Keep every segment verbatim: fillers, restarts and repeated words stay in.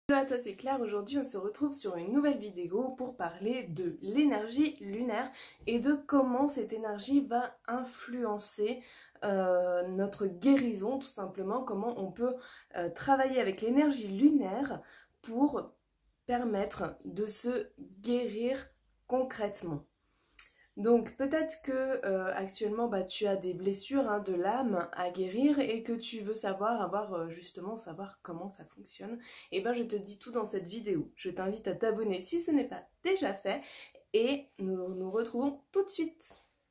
Hello à toi, c'est Claire. Aujourd'hui on se retrouve sur une nouvelle vidéo pour parler de l'énergie lunaire et de comment cette énergie va influencer euh, notre guérison, tout simplement, comment on peut euh, travailler avec l'énergie lunaire pour permettre de se guérir concrètement. Donc peut-être que euh, actuellement bah, tu as des blessures hein, de l'âme à guérir et que tu veux savoir, avoir euh, justement savoir comment ça fonctionne. Et ben je te dis tout dans cette vidéo. Je t'invite à t'abonner si ce n'est pas déjà fait et nous nous retrouvons tout de suite.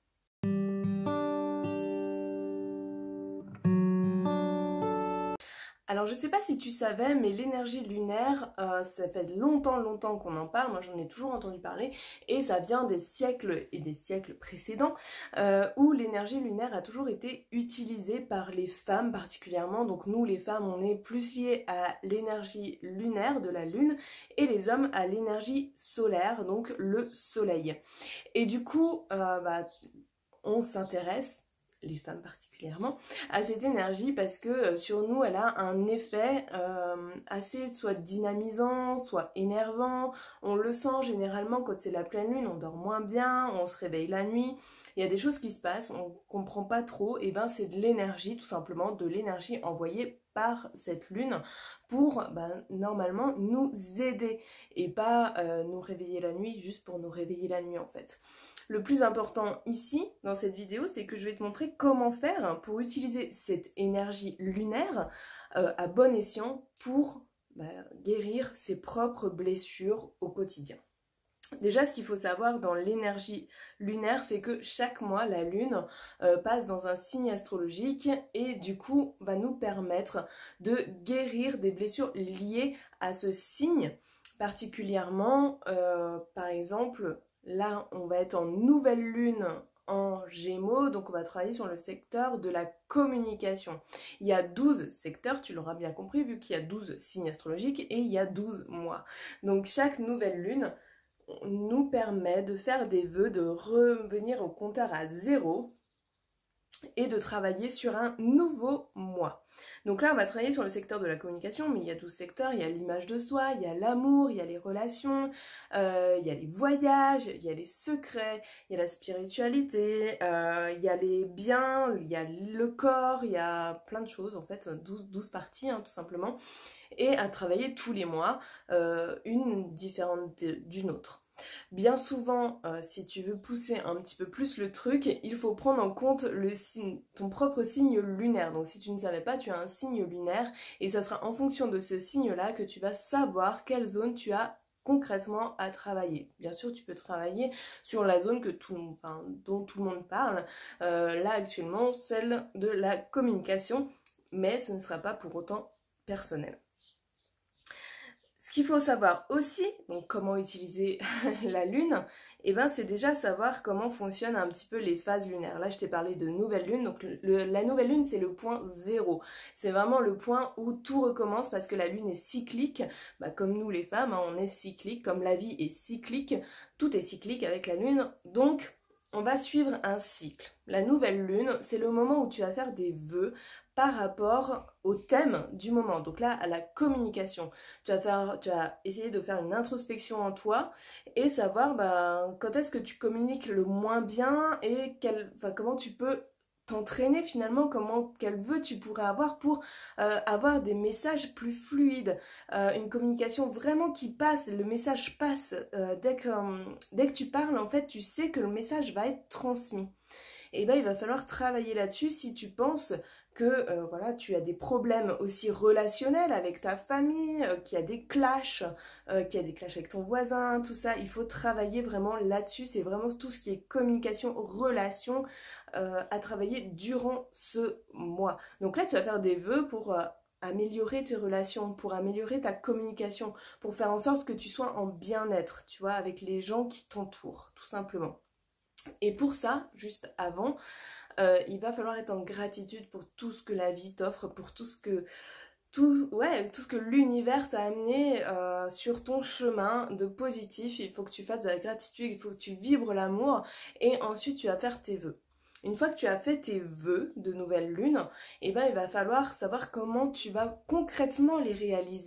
Alors je sais pas si tu savais, mais l'énergie lunaire, euh, ça fait longtemps longtemps qu'on en parle, moi j'en ai toujours entendu parler, et ça vient des siècles et des siècles précédents, euh, où l'énergie lunaire a toujours été utilisée par les femmes particulièrement. Donc nous les femmes on est plus liées à l'énergie lunaire de la lune, et les hommes à l'énergie solaire, donc le soleil. Et du coup, euh, bah, on s'intéresse, les femmes particulièrement, à cette énergie parce que euh, sur nous elle a un effet euh, assez soit dynamisant, soit énervant. On le sent généralement quand c'est la pleine lune, on dort moins bien, on se réveille la nuit, il y a des choses qui se passent, on comprend pas trop, et ben c'est de l'énergie, tout simplement de l'énergie envoyée par cette lune pour ben, normalement nous aider et pas euh, nous réveiller la nuit juste pour nous réveiller la nuit en fait. Le plus important ici, dans cette vidéo, c'est que je vais te montrer comment faire pour utiliser cette énergie lunaire euh, à bon escient pour bah, guérir ses propres blessures au quotidien. Déjà, ce qu'il faut savoir dans l'énergie lunaire, c'est que chaque mois, la lune euh, passe dans un signe astrologique et du coup va nous permettre de guérir des blessures liées à ce signe. Particulièrement, euh, par exemple, là, on va être en nouvelle lune en Gémeaux, donc on va travailler sur le secteur de la communication. Il y a douze secteurs, tu l'auras bien compris, vu qu'il y a douze signes astrologiques et il y a douze mois. Donc chaque nouvelle lune nous permet de faire des vœux, de revenir au compteur à zéro et de travailler sur un nouveau mois. Donc là, on va travailler sur le secteur de la communication, mais il y a douze secteurs, il y a l'image de soi, il y a l'amour, il y a les relations, euh, il y a les voyages, il y a les secrets, il y a la spiritualité, euh, il y a les biens, il y a le corps, il y a plein de choses, en fait, douze, douze parties, hein, tout simplement, et à travailler tous les mois, euh, une différente d'une autre. Bien souvent, euh, si tu veux pousser un petit peu plus le truc, il faut prendre en compte le signe, ton propre signe lunaire. Donc si tu ne savais pas, tu as un signe lunaire et ça sera en fonction de ce signe-là que tu vas savoir quelle zone tu as concrètement à travailler. Bien sûr, tu peux travailler sur la zone que tout, enfin, dont tout le monde parle, euh, là actuellement, celle de la communication, mais ce ne sera pas pour autant personnel. Ce qu'il faut savoir aussi, donc comment utiliser la lune, et eh ben c'est déjà savoir comment fonctionnent un petit peu les phases lunaires. Là je t'ai parlé de nouvelle lune, donc le, la nouvelle lune c'est le point zéro. C'est vraiment le point où tout recommence parce que la lune est cyclique, bah, comme nous les femmes, hein, on est cyclique, comme la vie est cyclique, tout est cyclique avec la lune, donc on va suivre un cycle. La nouvelle lune, c'est le moment où tu vas faire des vœux par rapport au thème du moment. Donc là, à la communication. Tu vas, faire, tu vas essayer de faire une introspection en toi et savoir bah, quand est-ce que tu communiques le moins bien et quel, enfin, comment tu peux t'entraîner finalement, comment, quel vœu tu pourrais avoir pour euh, avoir des messages plus fluides, euh, une communication vraiment qui passe, le message passe, euh, dès, que, euh, dès que tu parles en fait tu sais que le message va être transmis. Et bien il va falloir travailler là-dessus si tu penses que euh, voilà, tu as des problèmes aussi relationnels avec ta famille, euh, qu'il y a des clashs, euh, qu'il y a des clashs avec ton voisin, tout ça, il faut travailler vraiment là-dessus, c'est vraiment tout ce qui est communication, relation, euh, à travailler durant ce mois. Donc là, tu vas faire des vœux pour euh, améliorer tes relations, pour améliorer ta communication, pour faire en sorte que tu sois en bien-être, tu vois, avec les gens qui t'entourent, tout simplement. Et pour ça, juste avant, Euh, il va falloir être en gratitude pour tout ce que la vie t'offre, pour tout ce que tout, ouais, tout ce que l'univers t'a amené euh, sur ton chemin de positif. Il faut que tu fasses de la gratitude, il faut que tu vibres l'amour et ensuite tu vas faire tes vœux. Une fois que tu as fait tes vœux de nouvelle lune, eh ben, il va falloir savoir comment tu vas concrètement les réaliser.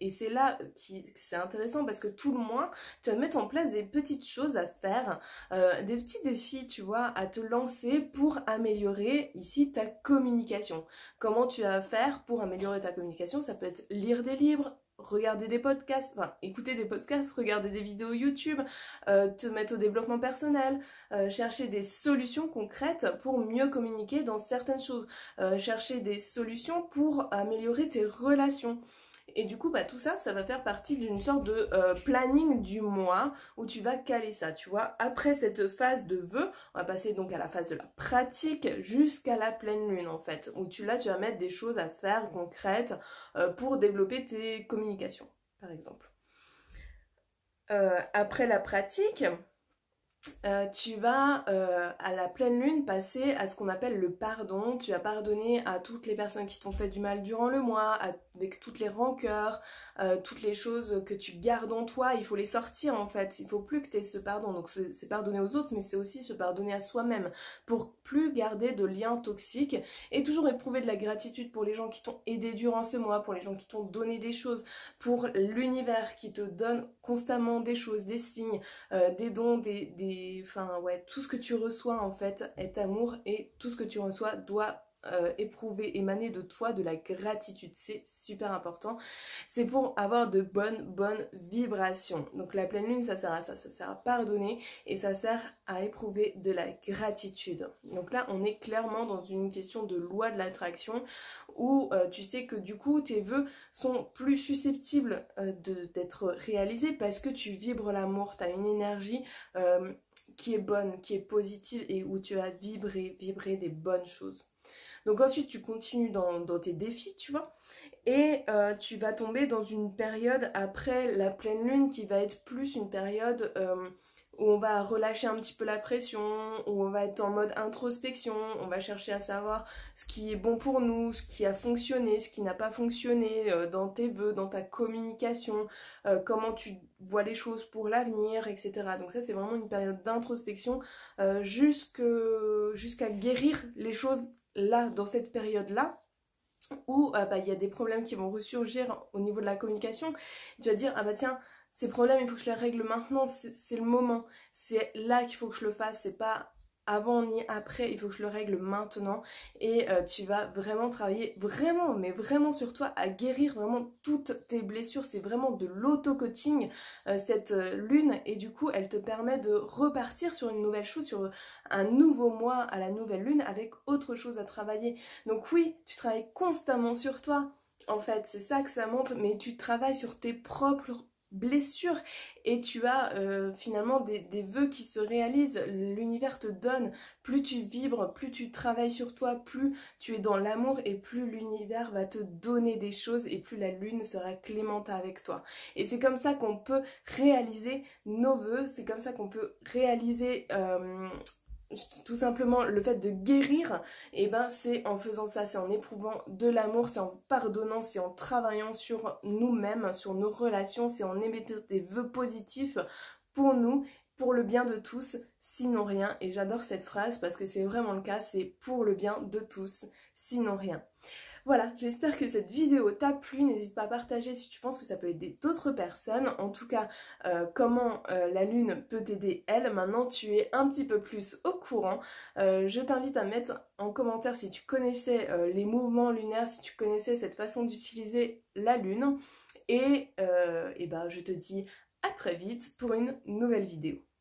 Et c'est là qui c'est intéressant parce que tout le mois, tu vas mettre en place des petites choses à faire, euh, des petits défis, tu vois, à te lancer pour améliorer ici ta communication. Comment tu vas faire pour améliorer ta communication? Ça peut être lire des livres, regarder des podcasts, enfin écouter des podcasts, regarder des vidéos YouTube, euh, te mettre au développement personnel, euh, chercher des solutions concrètes pour mieux communiquer dans certaines choses, euh, chercher des solutions pour améliorer tes relations. Et du coup, bah, tout ça, ça va faire partie d'une sorte de euh, planning du mois où tu vas caler ça, tu vois. Après cette phase de vœux, on va passer donc à la phase de la pratique jusqu'à la pleine lune en fait, où tu, là, tu vas mettre des choses à faire concrètes euh, pour développer tes communications, par exemple. Euh, après la pratique, Euh, tu vas euh, à la pleine lune passer à ce qu'on appelle le pardon. Tu vas pardonner à toutes les personnes qui t'ont fait du mal durant le mois, avec toutes les rancœurs, euh, toutes les choses que tu gardes en toi. Il faut les sortir en fait, il faut plus que tu aies ce pardon. Donc c'est pardonner aux autres, mais c'est aussi se pardonner à soi-même pour plus garder de liens toxiques et toujours éprouver de la gratitude pour les gens qui t'ont aidé durant ce mois, pour les gens qui t'ont donné des choses, pour l'univers qui te donne constamment des choses, des signes, euh, des dons, des, des enfin ouais, tout ce que tu reçois en fait est amour et tout ce que tu reçois doit euh, éprouver, émaner de toi de la gratitude. C'est super important. C'est pour avoir de bonnes, bonnes vibrations. Donc la pleine lune, ça sert à ça, ça sert à pardonner et ça sert à éprouver de la gratitude. Donc là, on est clairement dans une question de loi de l'attraction où euh, tu sais que du coup, tes vœux sont plus susceptibles euh, d'être réalisés parce que tu vibres l'amour, tu as une énergie euh, qui est bonne, qui est positive et où tu vas vibrer, vibrer des bonnes choses. Donc ensuite, tu continues dans, dans tes défis, tu vois, et euh, tu vas tomber dans une période après la pleine lune qui va être plus une période euh, où on va relâcher un petit peu la pression, où on va être en mode introspection, on va chercher à savoir ce qui est bon pour nous, ce qui a fonctionné, ce qui n'a pas fonctionné euh, dans tes vœux, dans ta communication, euh, comment tu vois les choses pour l'avenir, et cetera. Donc ça, c'est vraiment une période d'introspection euh, jusqu'à guérir les choses là, dans cette période-là, où euh, bah, y a des problèmes qui vont ressurgir au niveau de la communication. Tu vas te dire, ah bah tiens, ces problèmes, il faut que je les règle maintenant, c'est le moment, c'est là qu'il faut que je le fasse, c'est pas avant ni après, il faut que je le règle maintenant. Et euh, tu vas vraiment travailler, vraiment, mais vraiment sur toi, à guérir vraiment toutes tes blessures. C'est vraiment de l'auto-coaching, euh, cette euh, lune, et du coup, elle te permet de repartir sur une nouvelle chose, sur un nouveau mois à la nouvelle lune, avec autre chose à travailler. Donc oui, tu travailles constamment sur toi, en fait, c'est ça que ça montre, mais tu travailles sur tes propres blessures et tu as euh, finalement des, des vœux qui se réalisent. L'univers te donne, plus tu vibres, plus tu travailles sur toi, plus tu es dans l'amour et plus l'univers va te donner des choses et plus la lune sera clémente avec toi. Et c'est comme ça qu'on peut réaliser nos vœux, c'est comme ça qu'on peut réaliser euh, tout simplement le fait de guérir. Et ben c'est en faisant ça, c'est en éprouvant de l'amour, c'est en pardonnant, c'est en travaillant sur nous-mêmes, sur nos relations, c'est en émettant des vœux positifs pour nous, pour le bien de tous, sinon rien. Et j'adore cette phrase parce que c'est vraiment le cas, c'est pour le bien de tous, sinon rien. Voilà, j'espère que cette vidéo t'a plu, n'hésite pas à partager si tu penses que ça peut aider d'autres personnes. En tout cas, euh, comment euh, la lune peut t'aider elle, maintenant tu es un petit peu plus au courant. Euh, je t'invite à mettre en commentaire si tu connaissais euh, les mouvements lunaires, si tu connaissais cette façon d'utiliser la lune. Et, euh, et ben, je te dis à très vite pour une nouvelle vidéo.